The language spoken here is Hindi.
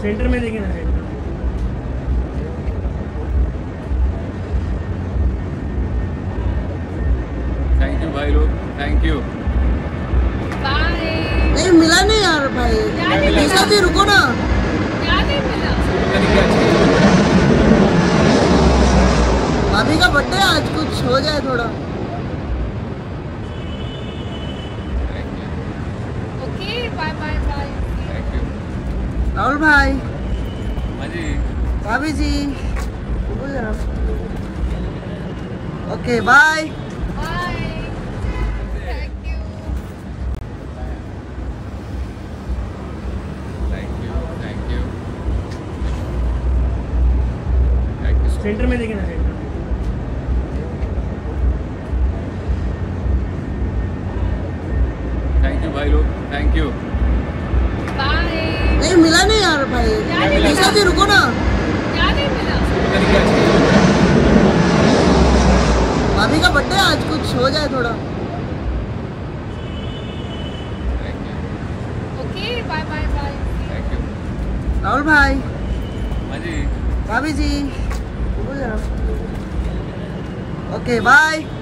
सेंटर में देखिए ना, सेंटर। थैंक यू भाई लोग, थैंक यू। बाय। नहीं मिला नहीं यार भाई, ऐसा भी रुको ना। क्या नहीं मिला? पता नहीं क्या चीज़। भाभी का बर्थडे आज, कुछ हो जाए थोड़ा। Thank you, okay bye bye bye. Thank you. Rahul भाई, हाँ जी, भाभी जी, बोल जरा। Okay bye. Bye. Thank you. Thank you, thank you, thank you. Centre में देखिए ना, सेंटर। थैंक यू भाई लोग, थैंक यू। बाय। नहीं मिला नहीं यार भाई, ऐसा भी रुको ना। क्या नहीं मिला? पता नहीं क्या चीज़। भाभी का बर्थडे आज, कुछ हो जाए थोड़ा। Thank you, okay bye bye bye. Thank you. Rahul भाई, हाँ जी, भाभी जी, बोल जरा। Okay bye.